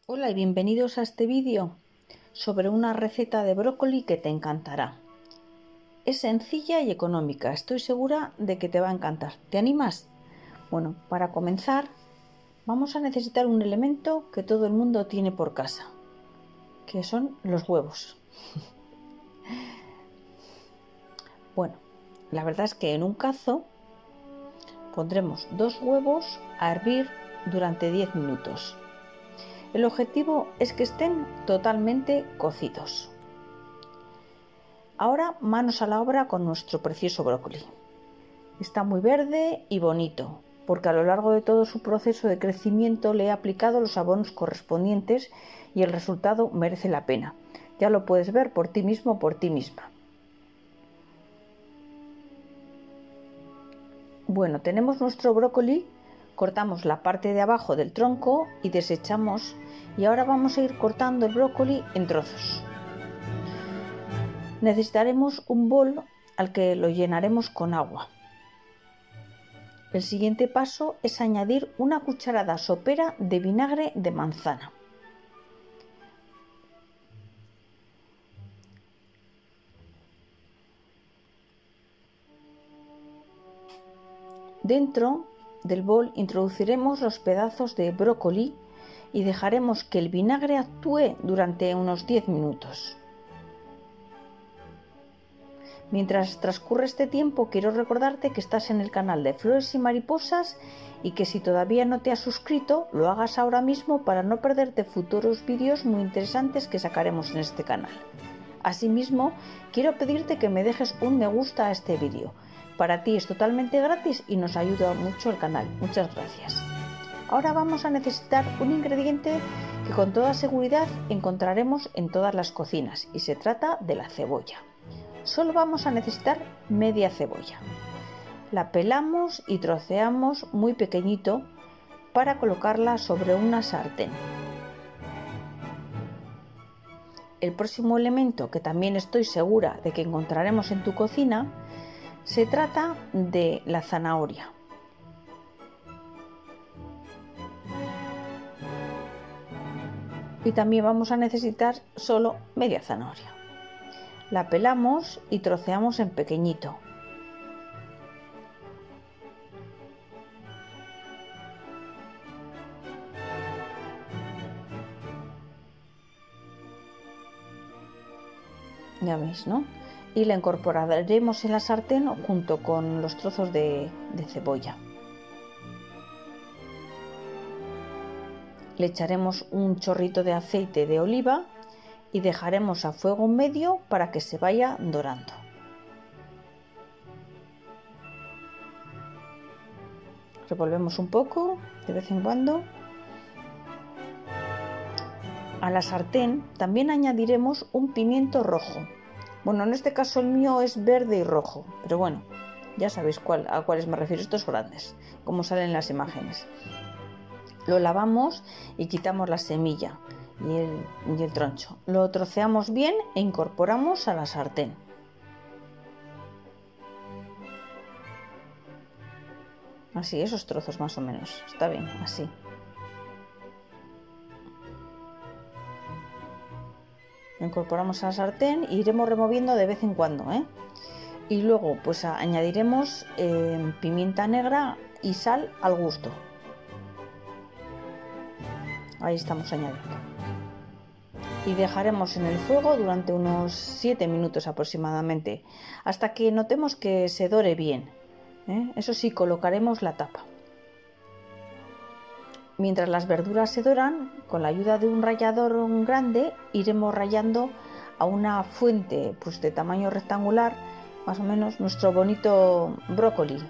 Hola y bienvenidos a este vídeo sobre una receta de brócoli que te encantará. Es sencilla y económica, estoy segura de que te va a encantar. ¿Te animas? Bueno, para comenzar vamos a necesitar un elemento que todo el mundo tiene por casa, que son los huevos. Bueno, la verdad es que en un cazo pondremos 2 huevos a hervir durante 10 minutos. El objetivo es que estén totalmente cocidos. Ahora manos a la obra con nuestro precioso brócoli. Está muy verde y bonito, porque a lo largo de todo su proceso de crecimiento le he aplicado los abonos correspondientes y el resultado merece la pena. Ya lo puedes ver por ti mismo o por ti misma. Bueno, tenemos nuestro brócoli, cortamos la parte de abajo del tronco y desechamos, y ahora vamos a ir cortando el brócoli en trozos. Necesitaremos un bol al que lo llenaremos con agua. El siguiente paso es añadir una cucharada sopera de vinagre de manzana. Dentro del bol introduciremos los pedazos de brócoli y dejaremos que el vinagre actúe durante unos 10 minutos. Mientras transcurre este tiempo, quiero recordarte que estás en el canal de Flores y Mariposas y que si todavía no te has suscrito, lo hagas ahora mismo para no perderte futuros vídeos muy interesantes que sacaremos en este canal. Asimismo, quiero pedirte que me dejes un me gusta a este vídeo. Para ti es totalmente gratis y nos ayuda mucho el canal. Muchas gracias. Ahora vamos a necesitar un ingrediente que con toda seguridad encontraremos en todas las cocinas y se trata de la cebolla. Solo vamos a necesitar media cebolla. La pelamos y troceamos muy pequeñito para colocarla sobre una sartén. El próximo elemento que también estoy segura de que encontraremos en tu cocina se trata de la zanahoria. Y también vamos a necesitar solo media zanahoria. La pelamos y troceamos en pequeñito. Ya veis, ¿no? Y la incorporaremos en la sartén junto con los trozos de cebolla. Le echaremos un chorrito de aceite de oliva y dejaremos a fuego medio para que se vaya dorando. Revolvemos un poco de vez en cuando. A la sartén también añadiremos un pimiento rojo. Bueno, en este caso el mío es verde y rojo, pero bueno, ya sabéis a cuáles me refiero, estos grandes, como salen en las imágenes. Lo lavamos y quitamos la semilla y el troncho. Lo troceamos bien e incorporamos a la sartén. Así, esos trozos más o menos. Está bien, así. Lo incorporamos a la sartén e iremos removiendo de vez en cuando, Y luego pues añadiremos pimienta negra y sal al gusto. Ahí estamos añadiendo. Y dejaremos en el fuego durante unos 7 minutos aproximadamente, hasta que notemos que se dore bien. Eso sí, colocaremos la tapa. Mientras las verduras se doran, con la ayuda de un rallador grande, iremos rallando a una fuente pues, de tamaño rectangular, más o menos nuestro bonito brócoli.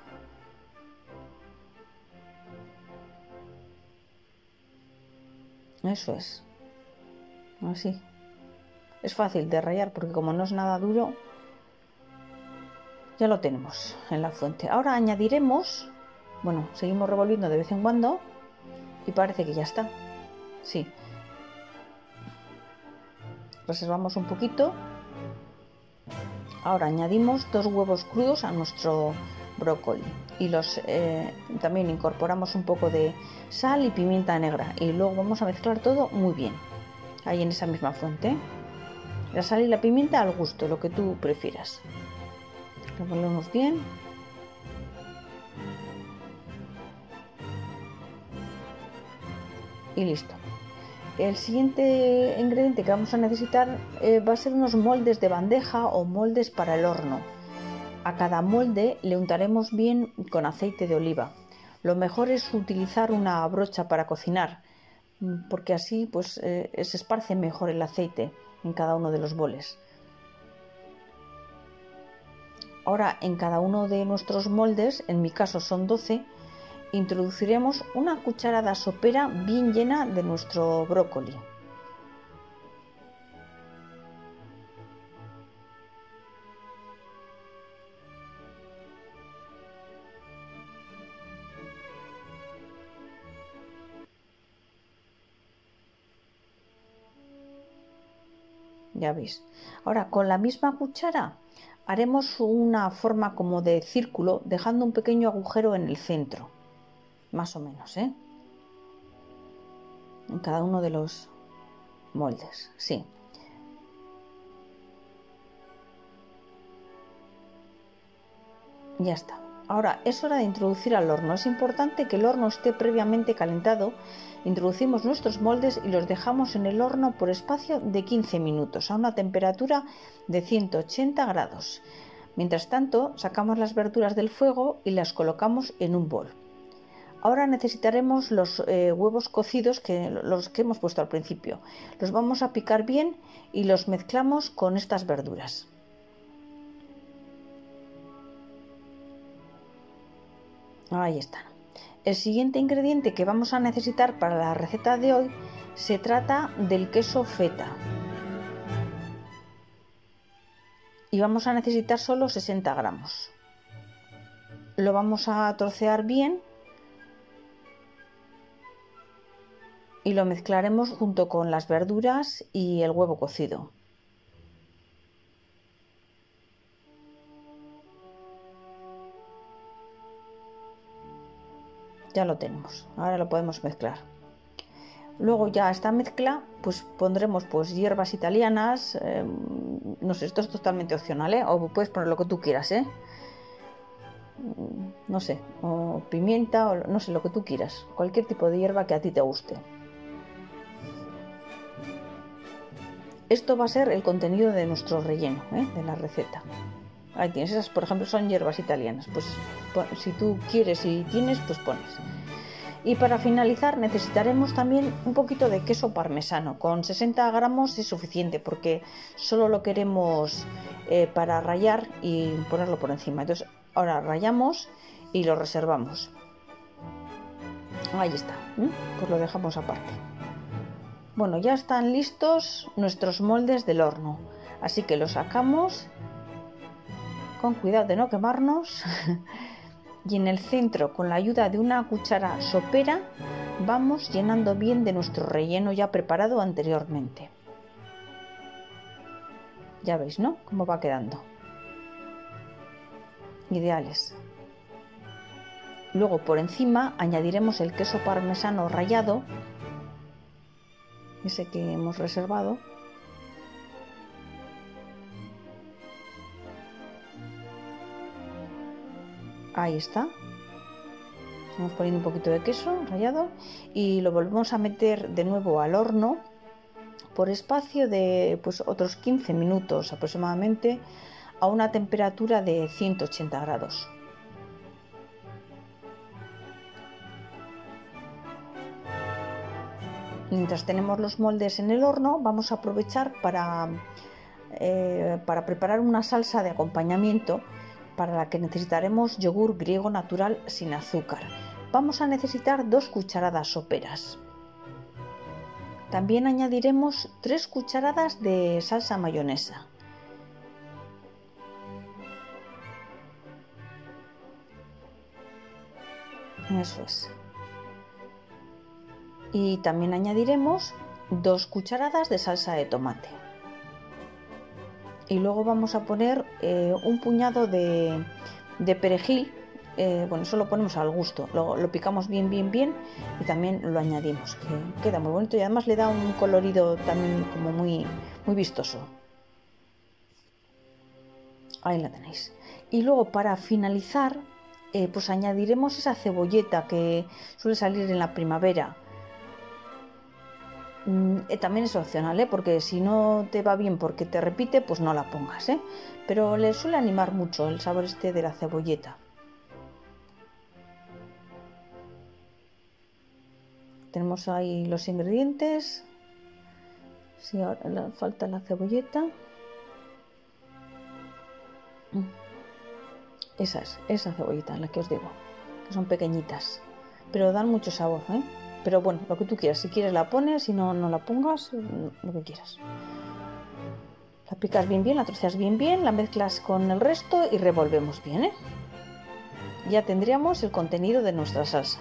Eso es. Así. Es fácil de rallar porque como no es nada duro, ya lo tenemos en la fuente. Ahora añadiremos, bueno, seguimos revolviendo de vez en cuando y parece que ya está. Sí. Reservamos un poquito. Ahora añadimos 2 huevos crudos a nuestro brócoli y también incorporamos un poco de sal y pimienta negra y luego vamos a mezclar todo muy bien ahí en esa misma fuente. La sal y la pimienta al gusto, lo que tú prefieras. Revolvemos bien. Y listo. El siguiente ingrediente que vamos a necesitar va a ser unos moldes de bandeja o moldes para el horno. A cada molde le untaremos bien con aceite de oliva. Lo mejor es utilizar una brocha para cocinar, porque así pues se esparce mejor el aceite en cada uno de los boles. Ahora en cada uno de nuestros moldes, en mi caso son 12, introduciremos una cucharada sopera bien llena de nuestro brócoli. Ya veis. Ahora con la misma cuchara haremos una forma como de círculo, dejando un pequeño agujero en el centro, más o menos, en cada uno de los moldes, sí. Ya está. Ahora es hora de introducir al horno. Es importante que el horno esté previamente calentado. Introducimos nuestros moldes y los dejamos en el horno por espacio de 15 minutos a una temperatura de 180 grados. Mientras tanto, sacamos las verduras del fuego y las colocamos en un bol. Ahora necesitaremos los huevos cocidos, los que hemos puesto al principio. Los vamos a picar bien y los mezclamos con estas verduras. Ahí están. El siguiente ingrediente que vamos a necesitar para la receta de hoy se trata del queso feta. Y vamos a necesitar solo 60 gramos. Lo vamos a trocear bien y lo mezclaremos junto con las verduras y el huevo cocido. Ya lo tenemos, ahora lo podemos mezclar. Luego ya esta mezcla pues pondremos pues hierbas italianas, no sé, esto es totalmente opcional, o puedes poner lo que tú quieras, no sé, o pimienta, o no sé, lo que tú quieras, cualquier tipo de hierba que a ti te guste. Esto va a ser el contenido de nuestro relleno, de la receta. Ahí tienes, esas por ejemplo son hierbas italianas, pues si tú quieres y tienes, pues pones. Y para finalizar necesitaremos también un poquito de queso parmesano, con 60 gramos es suficiente porque solo lo queremos para rallar y ponerlo por encima. Entonces ahora rallamos y lo reservamos. Ahí está, pues lo dejamos aparte. Bueno, ya están listos nuestros moldes del horno, así que los sacamos con cuidado de no quemarnos y en el centro, con la ayuda de una cuchara sopera, vamos llenando bien de nuestro relleno ya preparado anteriormente. Ya veis, ¿no? Cómo va quedando. Ideales. Luego por encima añadiremos el queso parmesano rallado, ese que hemos reservado. Ahí está. Vamos poniendo un poquito de queso rallado y lo volvemos a meter de nuevo al horno por espacio de pues otros 15 minutos aproximadamente a una temperatura de 180 grados. Mientras tenemos los moldes en el horno, vamos a aprovechar para preparar una salsa de acompañamiento para la que necesitaremos yogur griego natural sin azúcar. Vamos a necesitar 2 cucharadas soperas. También añadiremos 3 cucharadas de salsa mayonesa. Eso es. Y también añadiremos 2 cucharadas de salsa de tomate. Y luego vamos a poner un puñado de perejil bueno, eso lo ponemos al gusto, lo picamos bien y también lo añadimos, que queda muy bonito y además le da un colorido también como muy vistoso. Ahí la tenéis. Y luego para finalizar, pues añadiremos esa cebolleta que suele salir en la primavera. También es opcional, porque si no te va bien porque te repite, pues no la pongas, pero le suele animar mucho el sabor este de la cebolleta. Tenemos ahí los ingredientes. Sí, ahora le falta la cebolleta. Esa cebollita, la que os digo, que son pequeñitas, pero dan mucho sabor, Pero bueno, lo que tú quieras, si quieres la pones, si no, no la pongas, lo que quieras. La picas bien, la troceas bien, la mezclas con el resto y revolvemos bien, Ya tendríamos el contenido de nuestra salsa.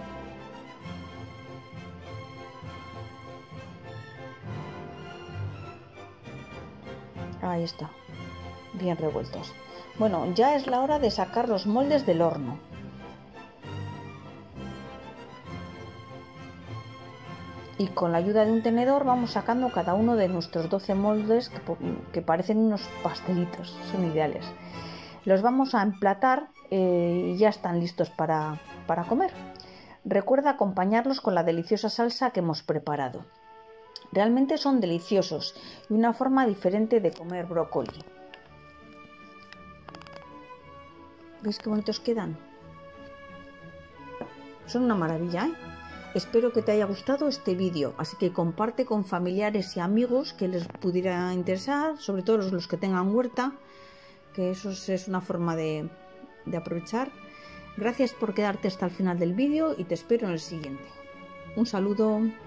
Ahí está, bien revueltos. Bueno, ya es la hora de sacar los moldes del horno. Y con la ayuda de un tenedor vamos sacando cada uno de nuestros 12 moldes que parecen unos pastelitos, son ideales. Los vamos a emplatar y ya están listos para comer. Recuerda acompañarlos con la deliciosa salsa que hemos preparado. Realmente son deliciosos y una forma diferente de comer brócoli. ¿Veis qué bonitos quedan? Son una maravilla, Espero que te haya gustado este vídeo, así que comparte con familiares y amigos que les pudiera interesar, sobre todo los que tengan huerta, que eso es una forma de aprovechar. Gracias por quedarte hasta el final del vídeo y te espero en el siguiente. Un saludo.